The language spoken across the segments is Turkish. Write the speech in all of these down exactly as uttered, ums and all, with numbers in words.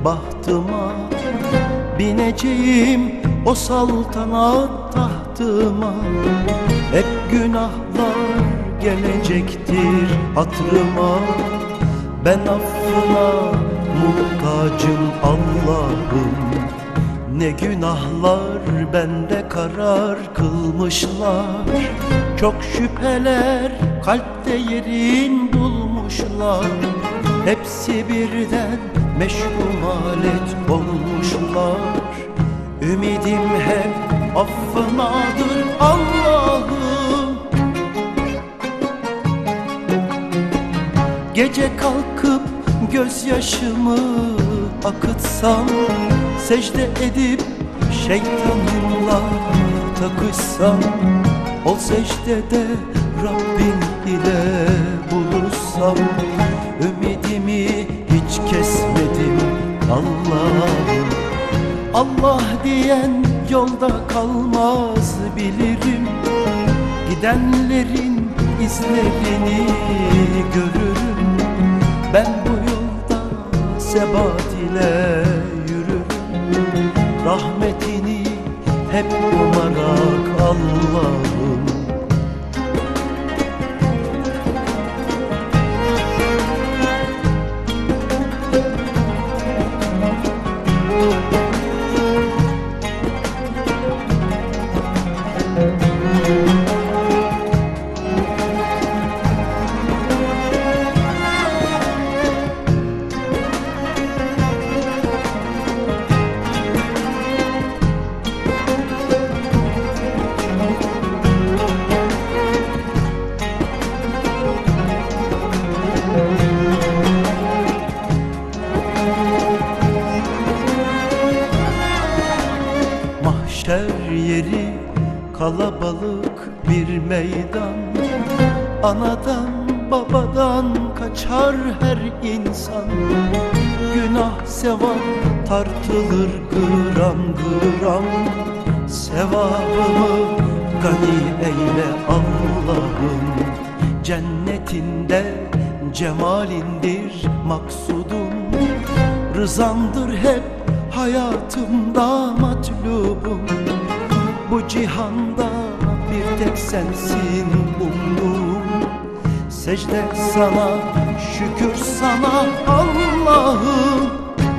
bahtıma, bineceğim o saltanat tahtıma. Hep günahlar gelecektir hatırıma. Ben affına muhtacım Allah'ım. Ne günahlar bende karar kılmışlar. Çok şüpheler kalpte yerin bulmuşlar. Hepsi birden meşgul alet olmuşlar. Ümidim hep affınadır Allah'ım. Gece kalkıp gözyaşımı akıtsam, secde edip şeytanımla takışsam, o secdede Rabbim ile buluşsam, ümidimi hiç kesmedim Allah'ım. Allah diyen yolda kalmaz bilirim. Gidenlerin izlerini görürüm. Ben bu yolda sebat ile yürürüm. Rahmetini hep umarak Allah'ım. Mahşer yeri kalabalık bir meydan. Anadan babadan kaçar her insan. Günah sevap tartılır gram gram. Sevabımı gani eyle Allah'ım. Cennetinde cemalindir maksudum. Rızandır hep hayatımda matlubum. Bu cihanda bir tek sensin umduğum. Secde sana, şükür sana Allah'ım.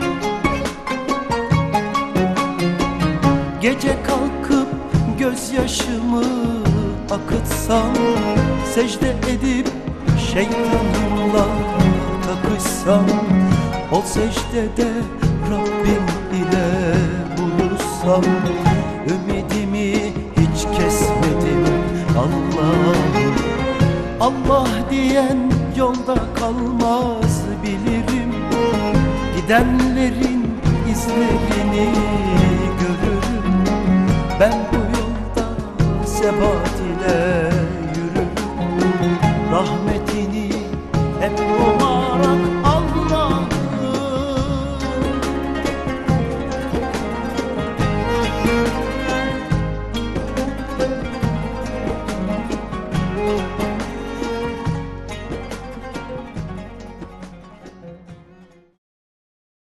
Gece kalkıp gözyaşımı akıtsam, secde edip şeytanımla takışsam, o secdede Rabbim ile buluşsam, ümidimi hiç kesmedim Allah'ım. Allah diyen yolda kalmaz bilirim. Gidenlerin izlerini görürüm. Ben